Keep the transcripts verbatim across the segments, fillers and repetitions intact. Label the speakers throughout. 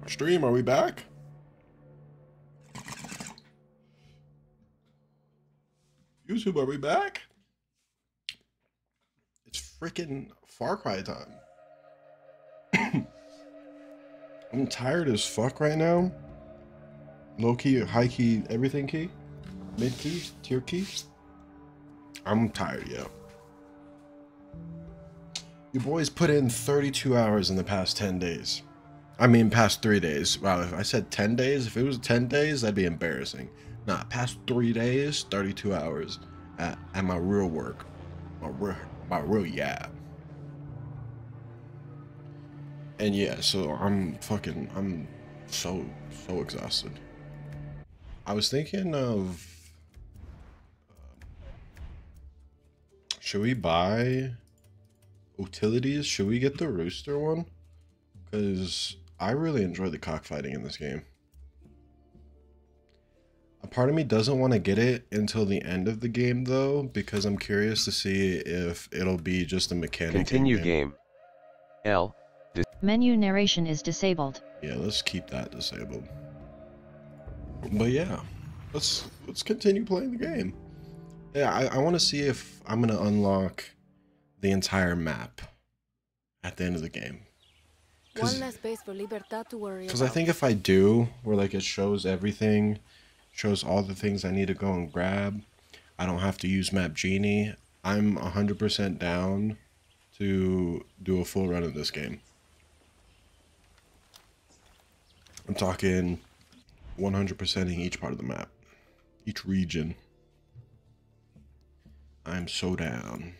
Speaker 1: Stream, are we back? YouTube, are we back? It's freaking Far Cry time. I'm tired as fuck right now. Low key, high key, everything key, mid key, tier key. I'm tired, yo. Your boys put in thirty-two hours in the past ten days. I mean, past three days. Wow, if I said ten days, if it was ten days, that'd be embarrassing. Nah, past three days, thirty-two hours at, at my real work. My real, my real yeah. And yeah, so I'm fucking, I'm so, so exhausted. I was thinking of, should we buy utilities? Should we get the rooster one? Because I really enjoy the cockfighting in this game. A part of me doesn't want to get it until the end of the game though, because I'm curious to see if it'll be just a mechanic.
Speaker 2: Continue game. game. L.
Speaker 3: Menu narration is disabled.
Speaker 1: Yeah, let's keep that disabled. But yeah, let's let's continue playing the game. Yeah, I, I want to see if I'm gonna unlock the entire map at the end of the game.
Speaker 4: One less space for Libertad to worry about.
Speaker 1: Because I think if I do, where like it shows everything, shows all the things I need to go and grab, I don't have to use Map Genie. I'm one hundred percent down to do a full run of this game. I'm talking one hundred percenting each part of the map, each region. I'm so down.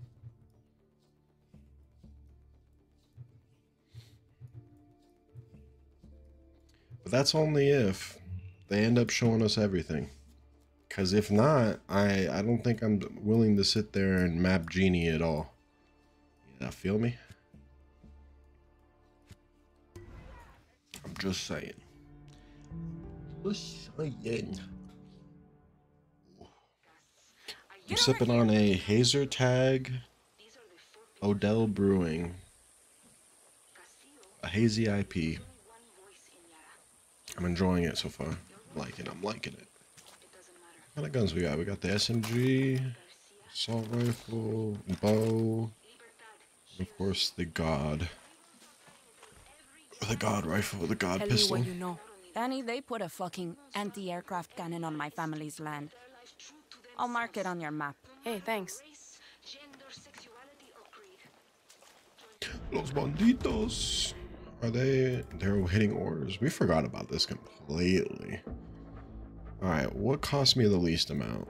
Speaker 1: But that's only if they end up showing us everything. Because if not, I, I don't think I'm willing to sit there and map Genie at all. Yeah, feel me? I'm just saying. Just saying. I'm sipping on a Hazer Tag Odell Brewing. A hazy I P. I'm enjoying it so far. I'm liking it. I'm liking it. What kind of guns we got? We got the S M G, assault rifle, bow, and of course the God. The God rifle, the God
Speaker 4: Tell
Speaker 1: pistol.
Speaker 4: me what you know. Danny, they put a fucking anti-aircraft cannon on my family's land. I'll mark it on your map. Hey, thanks.
Speaker 1: Los banditos. Are they? They're hitting orders. We forgot about this completely. All right, what cost me the least amount?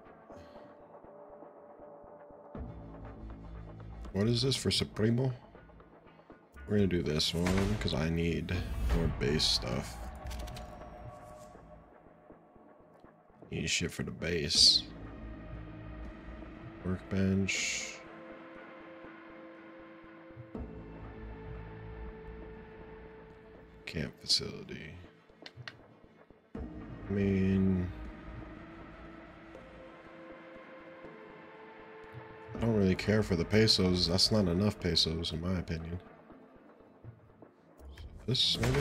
Speaker 1: What is this for Supremo? We're gonna do this one because I need more base stuff. Need shit for the base. Workbench. Camp facility. I mean, I don't really care for the pesos. That's not enough pesos in my opinion. So this maybe?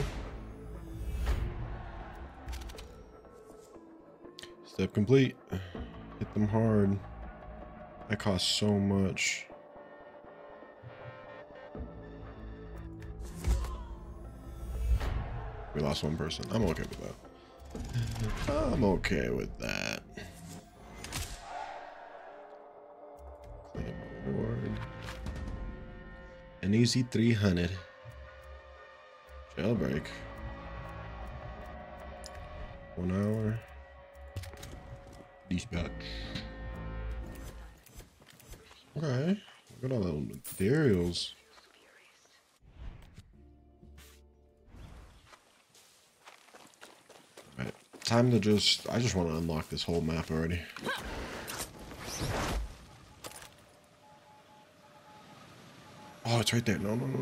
Speaker 1: Step complete. Hit them hard. That costs so much. We lost one person. I'm okay with that. I'm okay with that. Claim award. An easy three hundred. Jailbreak. One hour. Dispatch. Okay. Look at all the materials. Alright. Time to just... I just want to unlock this whole map already. Oh, it's right there. No, no, no.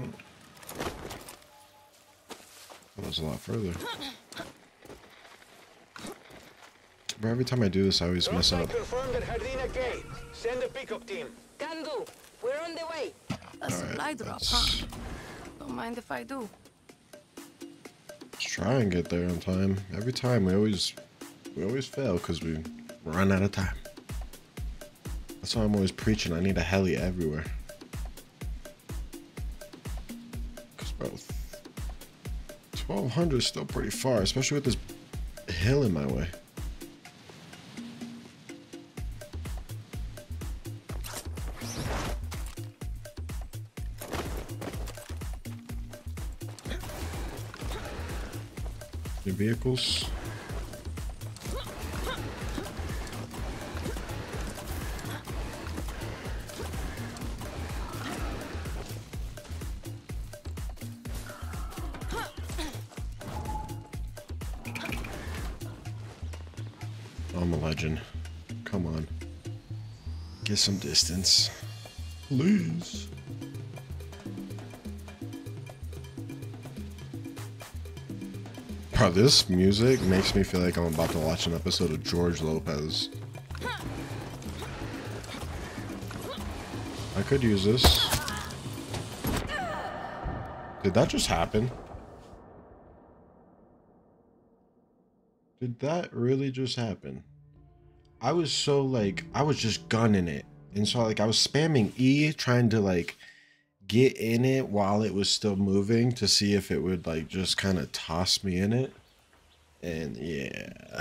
Speaker 1: Oh, that's a lot further. But every time I do this, I always mess up.
Speaker 5: Send a pickup team.
Speaker 4: Can do. We're on the way. A supply
Speaker 1: Alright,
Speaker 4: drop,
Speaker 1: that's...
Speaker 4: huh? Don't mind if I do.
Speaker 1: Let's try and get there on time. Every time we always we always fail because we run out of time. That's why I'm always preaching. I need a heli everywhere. Cause bro, twelve hundred is still pretty far, especially with this hill in my way. New vehicles. I'm a legend. Come on. Get some distance. Please. Bro, this music makes me feel like I'm about to watch an episode of George Lopez. I could use this. Did that just happen? Did that really just happen? I was so like, I was just gunning it. And so like I was spamming E trying to like get in it while it was still moving to see if it would like just kind of toss me in it. And yeah.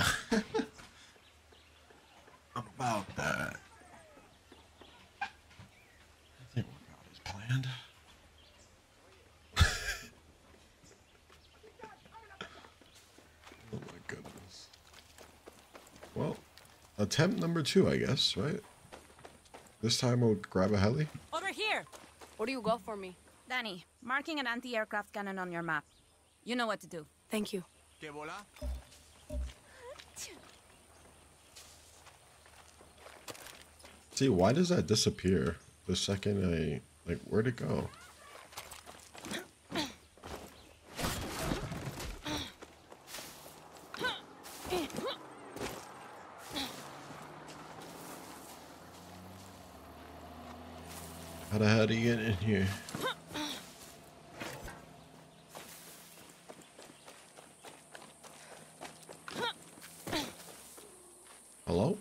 Speaker 1: About that. I think we're about as planned. Oh my goodness. Well, attempt number two, I guess, right? This time we'll grab a heli.
Speaker 4: Over here!
Speaker 6: What do you got for me?
Speaker 4: Danny, marking an anti-aircraft cannon on your map. You know what to do.
Speaker 6: Thank you.
Speaker 1: See, why does that disappear the second I, like, where'd it go? How the hell do you get in here? Hello?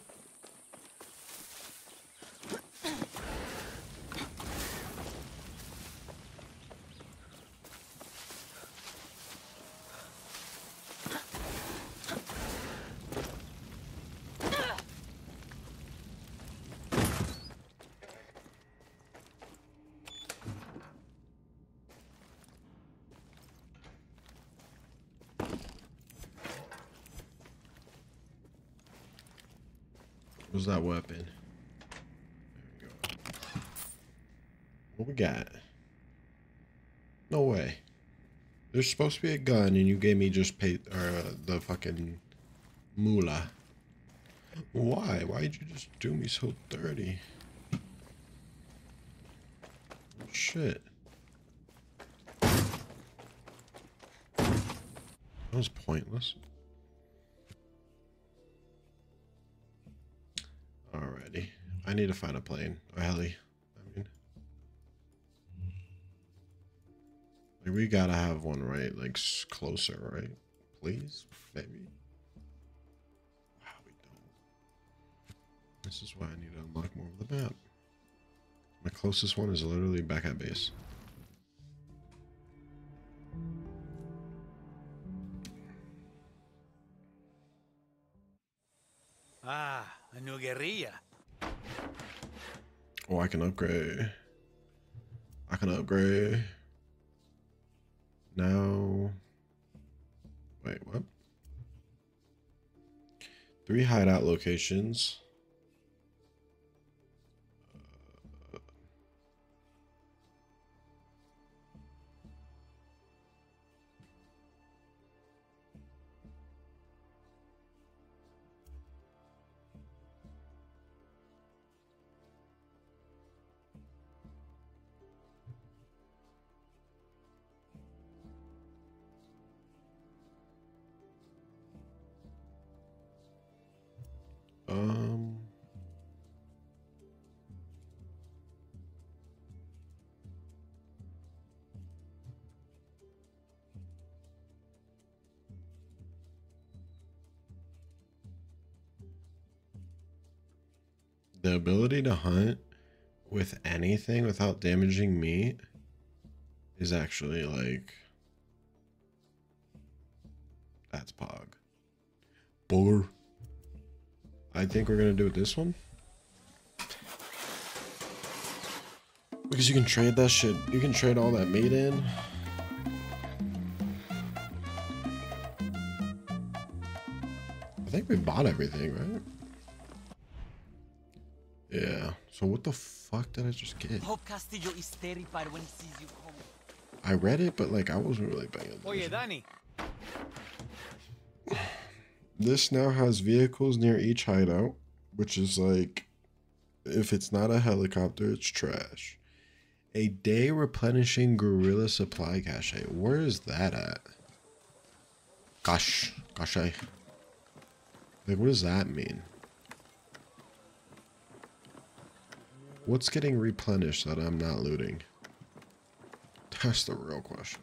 Speaker 1: What's that weapon? There we go. What we got? No way. There's supposed to be a gun and you gave me just pay or uh, the fucking moolah. Why? Why did you just do me so dirty? Shit. That was pointless. Alrighty. I need to find a plane. Or heli. I mean. Like, we gotta have one, right? Like, s- closer, right? Please? Maybe? Wow, we don't. This is why I need to unlock more of the map. My closest one is literally back at base.
Speaker 7: Ah, a new guerrilla.
Speaker 1: Oh, I can upgrade. I can upgrade. Now. Wait, what? Three hideout locations. Um, The ability to hunt with anything without damaging meat is actually like, that's pog. Buller. I think we're gonna do it this one. Because you can trade that shit. You can trade all that meat in. I think we bought everything, right? Yeah. So what the fuck did I just get?
Speaker 8: Hope Castillo is terrified when he sees you coming.
Speaker 1: I read it, but like I wasn't really paying attention.
Speaker 7: Oye, Danny.
Speaker 1: This now has vehicles near each hideout, which is like, if it's not a helicopter, it's trash. A day replenishing guerrilla supply cache. Where is that at? Gosh, gosh, I. Like, what does that mean? What's getting replenished that I'm not looting? That's the real question.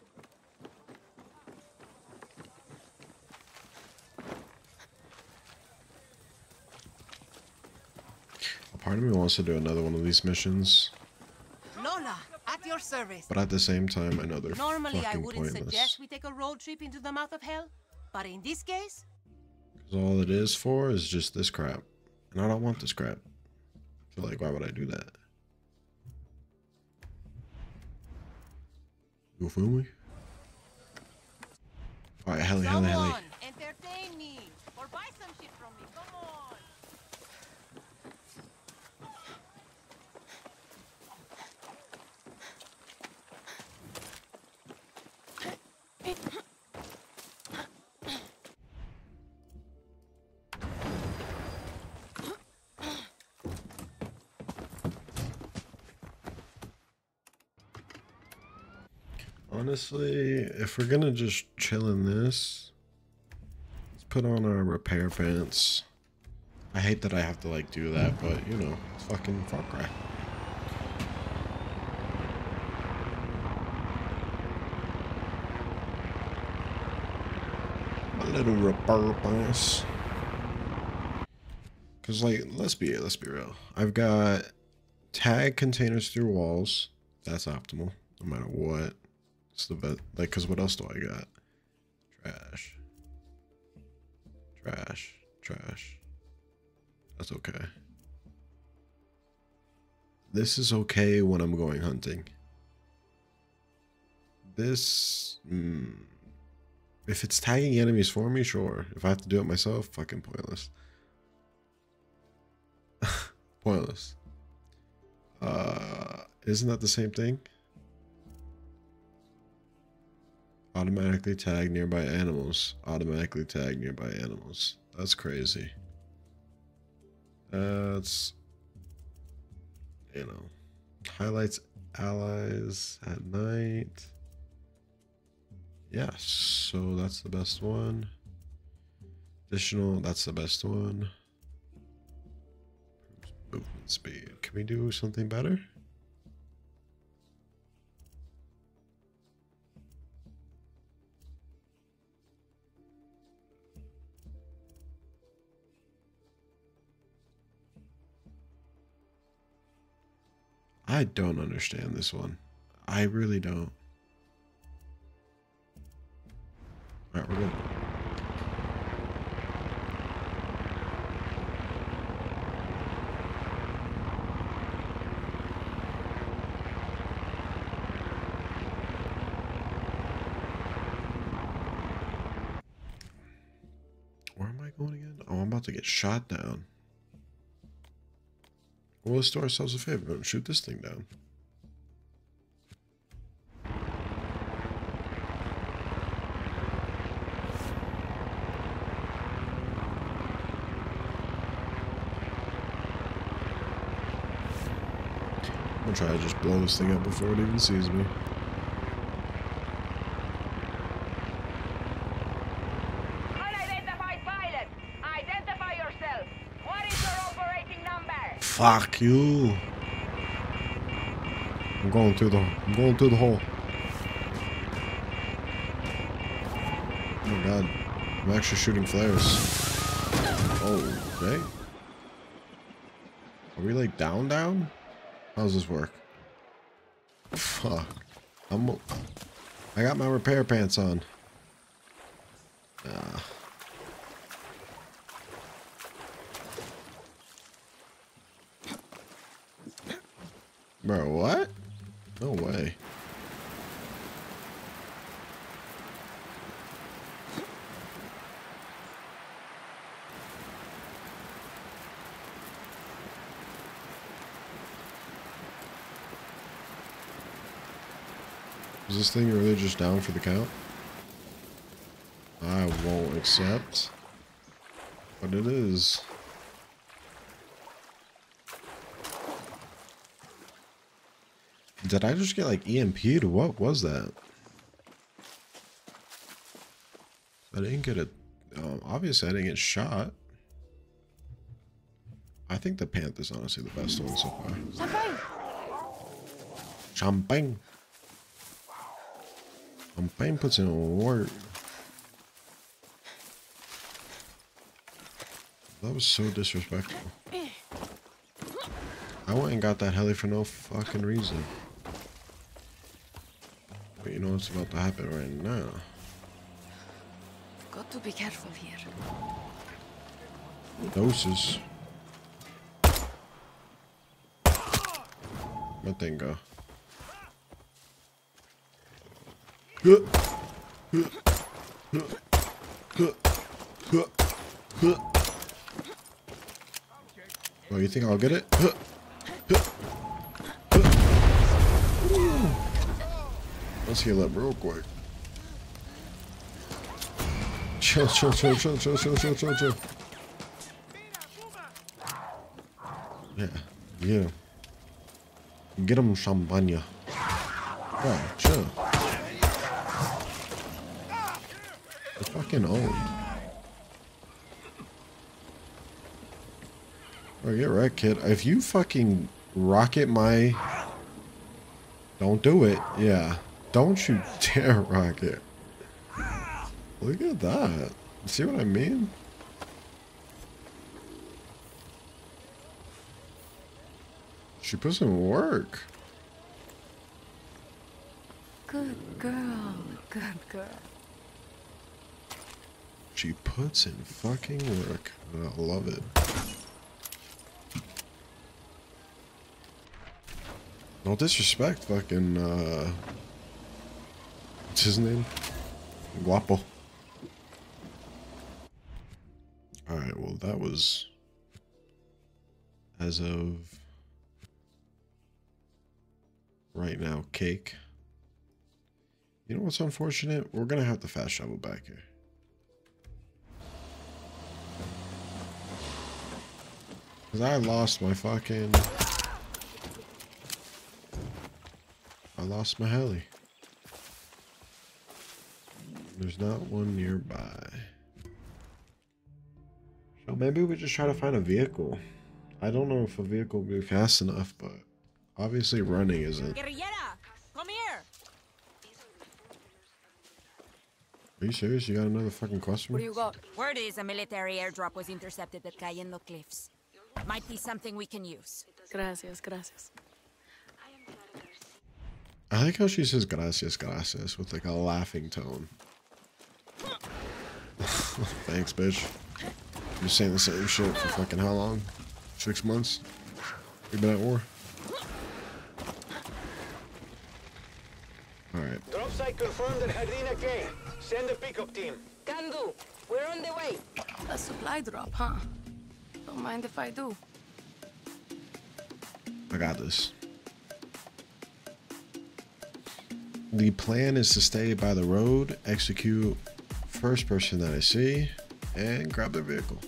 Speaker 1: A part of me wants to do another one of these missions.
Speaker 9: Lola, at your service.
Speaker 1: But at the same time, I know they're
Speaker 9: Normally, I
Speaker 1: fucking
Speaker 9: wouldn't
Speaker 1: pointless.
Speaker 9: suggest we take a road trip into the mouth of hell, but in this case,
Speaker 1: Because all it is for is just this crap. And I don't want this crap. So like, why would I do that? You feel me? Alright, heli, heli, heli.
Speaker 9: someone entertain me or buy some shit from me. Come on.
Speaker 1: Honestly, if we're gonna just chill in this, let's put on our repair pants. I hate that I have to like do that, but you know, it's fucking Far Cry. A little repair pants. Cause like, let's be let's be real. I've got tag containers through walls. That's optimal, no matter what. It's the best. Like, cause what else do I got? Trash. Trash. Trash. That's okay. This is okay when I'm going hunting. This, mm, if it's tagging enemies for me, sure. If I have to do it myself, fucking pointless. Pointless. Uh, isn't that the same thing? Automatically tag nearby animals. Automatically tag nearby animals. That's crazy. That's, you know, highlights allies at night. Yes, so that's the best one. Additional, that's the best one. Movement speed. Can we do something better? I don't understand this one. I really don't. Alright, we're good. Where am I going again? Oh, I'm about to get shot down. Well, let's do ourselves a favor and shoot this thing down. I'm gonna try to just blow this thing up before it even sees me.
Speaker 10: Unidentified pilot, identify yourself. What is your operating number?
Speaker 1: Fuck you. I'm going through the I'm going through the hole. Oh my god. I'm actually shooting flares. Oh, okay. Are we like down, down? How does this work? Fuck. I'm, I got my repair pants on. Ah. Bro, what? No way. Is this thing really just down for the count? I won't accept. But it is. Did I just get like E M P'd? What was that? I didn't get it. Um, obviously, I didn't get shot. I think the Panther's honestly the best one so far.
Speaker 6: Champagne!
Speaker 1: Champagne! Champagne puts in work. That was so disrespectful. I went and got that heli for no fucking reason. But you know what's about to happen right now.
Speaker 6: Got to be careful here.
Speaker 1: Doses. Where'd thing go? Oh, you think I'll get it? Let's heal up real quick. Chill, chill, chill, chill, chill, chill, chill, chill, chill. Yeah, yeah. Get him champagne. Oh, chill. They're fucking owned. Oh, get wrecked, kid. If you fucking rocket my... Don't do it. Yeah. Don't you dare rocket. Look at that. See what I mean? She puts in work.
Speaker 6: Good girl. Good girl.
Speaker 1: She puts in fucking work. I love it. No disrespect, fucking, uh... what's his name? Guapo. Alright, well, that was... as of... right now, cake. You know what's unfortunate? We're gonna have to fast travel back here. Because I lost my fucking... I lost my heli. There's not one nearby. So maybe we just try to find a vehicle. I don't know if a vehicle will be fast enough, but obviously running isn't.
Speaker 4: Guerrillera, come here.
Speaker 1: Are you serious? You got another fucking customer?
Speaker 6: What do you got?
Speaker 4: Word is a military airdrop was intercepted at Cayendo Cliffs. Might be something we can use.
Speaker 6: Gracias, gracias.
Speaker 1: I like how she says gracias, gracias with like a laughing tone. Thanks, bitch. You're saying the same shit for fucking how long? Six months? We've been at war? Alright.
Speaker 5: Drop site confirmed at Hadrina K. Send the pickup team.
Speaker 10: Can do. We're on the way.
Speaker 6: A supply drop, huh? Don't mind if I do.
Speaker 1: I got this. The plan is to stay by the road, execute first person that I see, and grab their vehicle.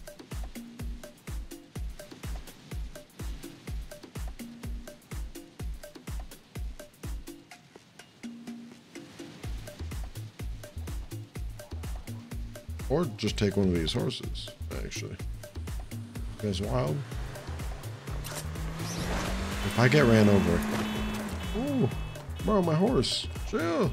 Speaker 1: Or just take one of these horses, actually. You guys wild? If I get ran over... Ooh. Bro, my horse. Chill.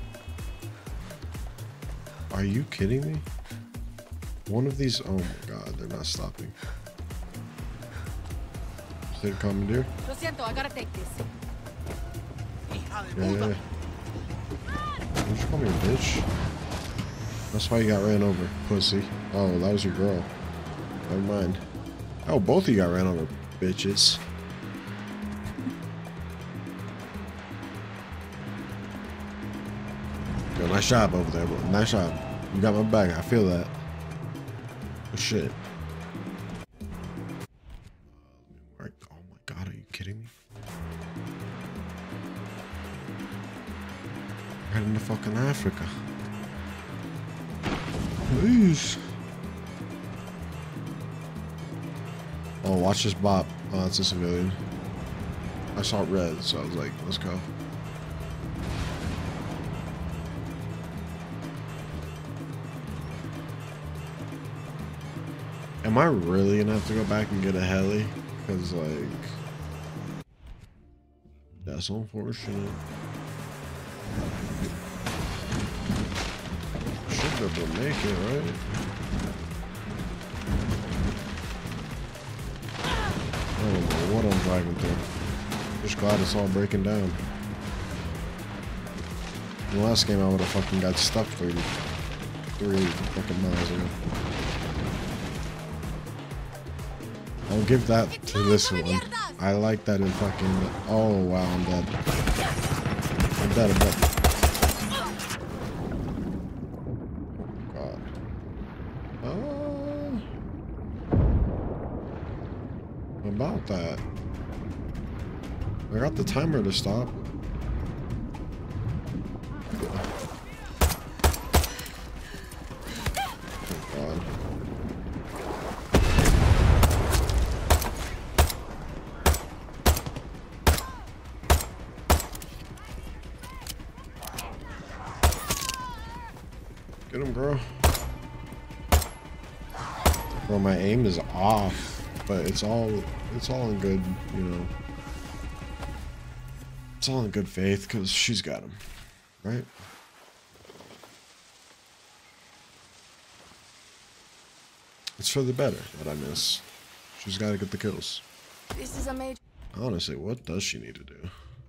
Speaker 1: Are you kidding me? One of these... Oh my god, they're not stopping. Take commandeer.
Speaker 6: Lo siento, I gotta take this.
Speaker 1: Yeah, yeah, yeah. Don't you call me a bitch? That's why you got ran over, pussy. Oh, that was your girl. Never mind. Oh, both of you got ran over, bitches. Yo, nice job over there, bro. Nice job. You got my back. I feel that. Oh, shit. Oh my god, are you kidding me? Right into fucking Africa. Please. Oh, watch this bop. Oh, it's a civilian. I saw red, so I was like, let's go. Am I really gonna have to go back and get a heli? Because, like, that's unfortunate. Should be able to make it, right? I don't know what I'm driving through. Just glad it's all breaking down. In the last game, I would have fucking got stuck for three fucking miles ago. I'll give that to this one. I like that in fucking... Oh, wow, I'm dead. I'm dead, I'm dead. Oh, God. Oh. About that. I got the timer to stop. Oh, God. Get him, girl. Bro, my aim is off, but it's all it's all in good, you know. It's all in good faith because she's got him, right? It's for the better that I miss. She's got to get the kills.
Speaker 6: This is a major.
Speaker 1: Honestly, what does she need to do?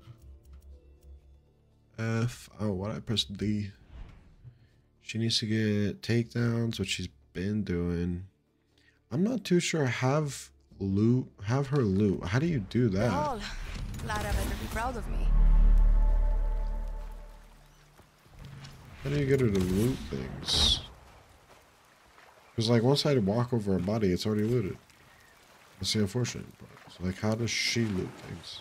Speaker 1: F. Oh, what I pressed D. She needs to get takedowns, which she's been doing. I'm not too sure. Have loot. Have her loot. How do you do that?
Speaker 6: Oh, Lara better be proud of me.
Speaker 1: How do you get her to loot things? Because, like, once I walk over a body, it's already looted. That's the unfortunate part. So, like, how does she loot things?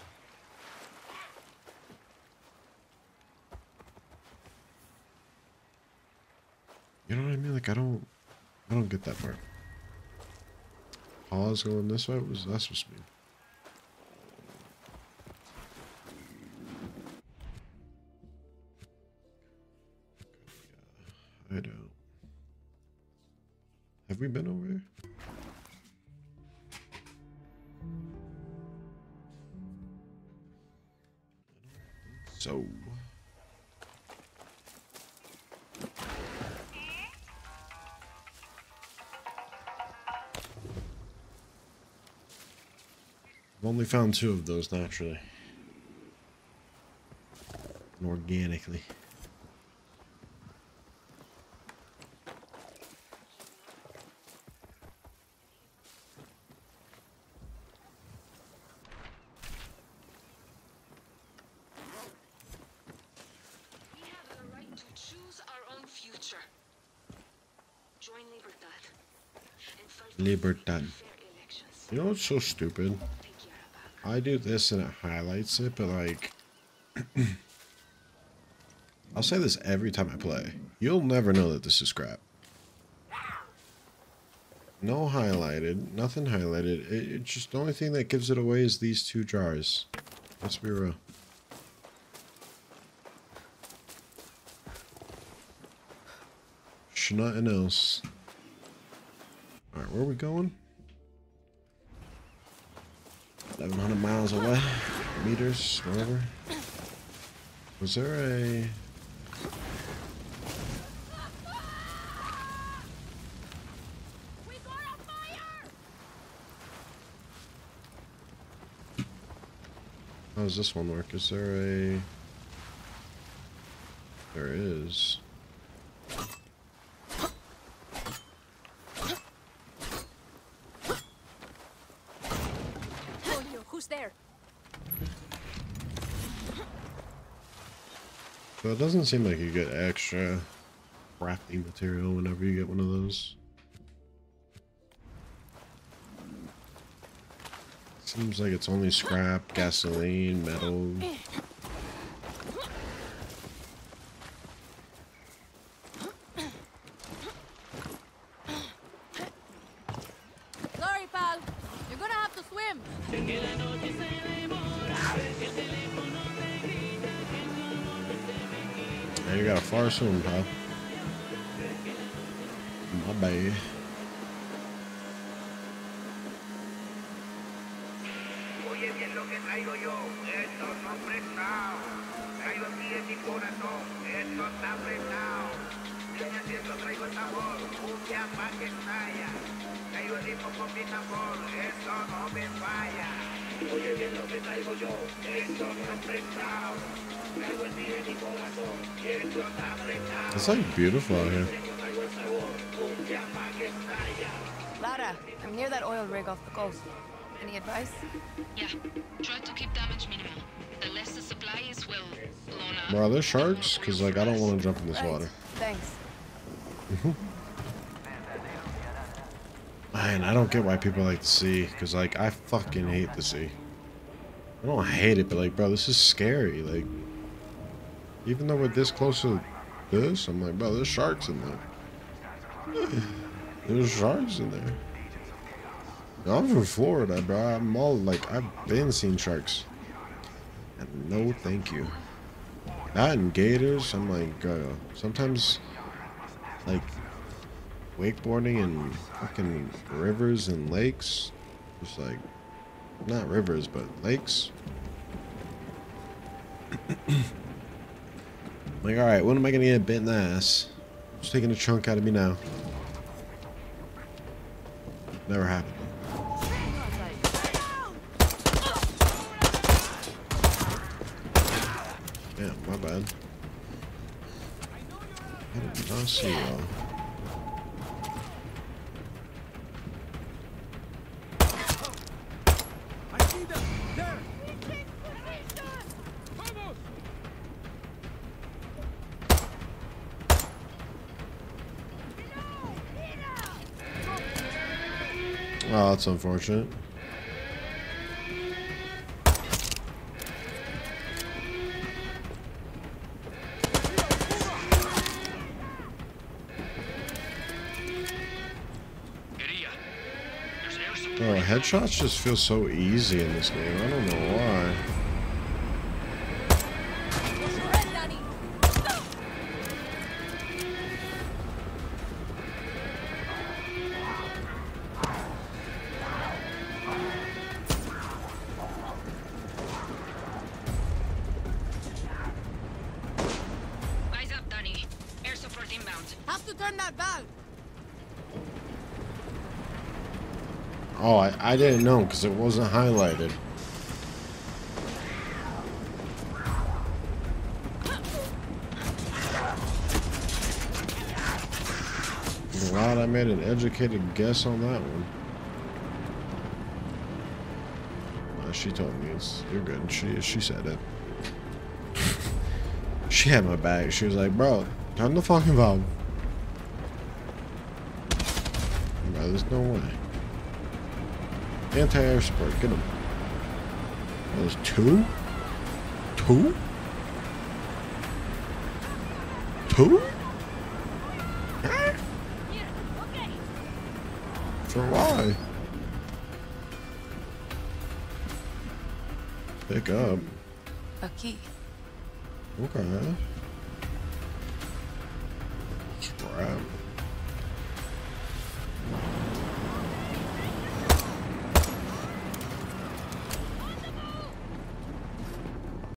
Speaker 1: You know what I mean? Like, I don't, I don't get that part. Pause going this way? What was that supposed to mean? I don't. Have we been over here? So. I've only found two of those naturally. And organically.
Speaker 6: We have the right to choose our own future. Join Libertad and fight
Speaker 1: Libertad.
Speaker 6: fair elections.
Speaker 1: You know what's so stupid? I do this and it highlights it, but like, I'll say this every time I play. You'll never know that this is crap. No highlighted, nothing highlighted. It, it's just the only thing that gives it away is these two jars. Let's be real. Sh- nothing else. Alright, where are we going? eleven hundred miles away, meters, whatever. Was there a... How does this one work? Is there a... There is.
Speaker 9: Who's there?
Speaker 1: So it doesn't seem like you get extra crafting material whenever you get one of those. Seems like it's only scrap, gasoline, metal.
Speaker 9: Sorry, pal. You're gonna have to swim.
Speaker 1: Hey, you got a far swim, pal. My bad. It's like beautiful out here.
Speaker 9: Lara, I'm near that oil rig off the coast. Any advice?
Speaker 6: Yeah, try to keep damage minimal. The less the supply is, well, blown up.
Speaker 1: Bro, are there sharks? Because, like, I don't want to jump in this
Speaker 9: Right.
Speaker 1: water.
Speaker 9: Thanks.
Speaker 1: Man, I don't get why people like the sea. Because, like, I fucking hate the sea. I don't hate it, but, like, bro, this is scary. Like, even though we're this close to this, I'm like, bro, there's sharks in there. There's sharks in there. I'm from Florida, bro. I'm all like, I've been seeing sharks. And no, thank you. That and gators, I'm like, uh, sometimes, like, wakeboarding and fucking rivers and lakes, just like, not rivers, but lakes. Like, alright, when am I gonna get bit in the ass? It's taking a chunk out of me now. Never happened. Damn, my bad. I did not see y'all. Oh, that's unfortunate. Oh, headshots just feel so easy in this game. I don't know why.
Speaker 6: Eyes up, Danny. Air support inbound.
Speaker 9: Have to turn that valve.
Speaker 1: Oh, I, I didn't know because it wasn't highlighted. Glad I made an educated guess on that one. Uh, she told me it's you're good. She she said it. She had my back. She was like, "Bro, turn the fucking valve." Bro, there's no way. Anti-air support, get him. Oh, there's two? Two? Two? For why? Pick up.
Speaker 9: A key.
Speaker 1: Okay. Scrap.